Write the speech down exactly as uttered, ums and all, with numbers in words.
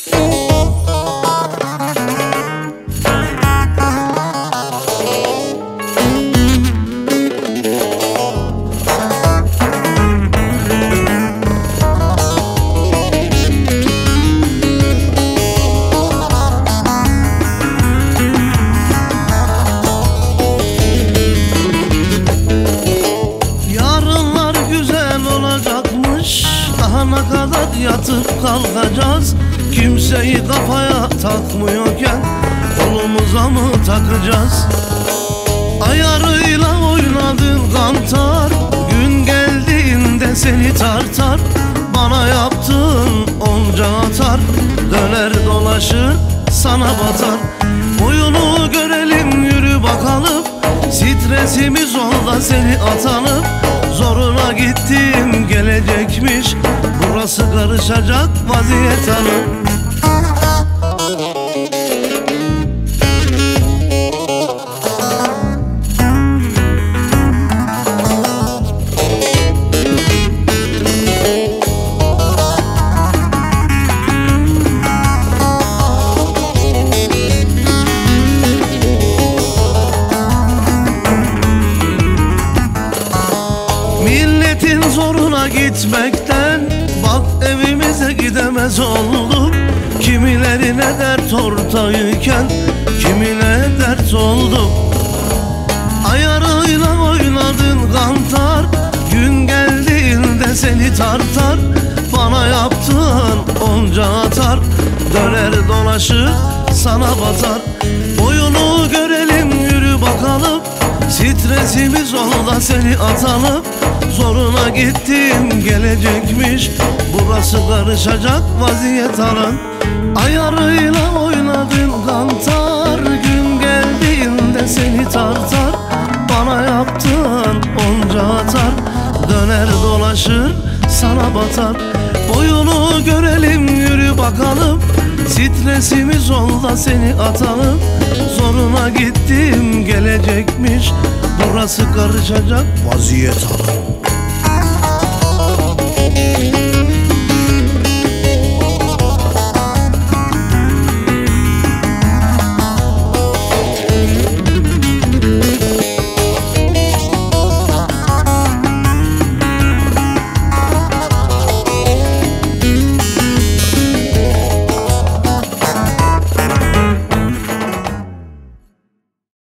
Ne kadar yatıp kalkacağız? Kimseyi kafaya takmıyorken kolumuza mı takacağız? Ayarıyla oynadın kantar, gün geldiğinde seni tartar. Bana yaptığın onca atar, döner dolaşır sana batar. Oyunu görelim, yürü bakalım, stresimiz ol da seni atalım. Zoruna gittim gelecekmiş, burası karışacak vaziyet alın. Milletin zoruna gitmekten bak evimize gidemez olduk. Kimilerine dert ortağıyken kimine dert olduk. Ayarıyla oynadın kantar, gün geldiğinde seni tartar. Bana yaptığın onca atar, döner dolaşır sana batar. Oyunu görelim, yürü bakalım, stresimiz ol da seni atalım. Zoruna gittim gelecekmiş, burası karışacak vaziyet alın. Ayarıyla oynadın kantar, gün geldiğinde seni tartar. Bana yaptığın onca atar, döner dolaşır sana batar. Oyunu görelim, yürü bakalım, stresimiz ol da seni atalım. Zoruna gittim gelecekmiş, burası karışacak vaziyet alın.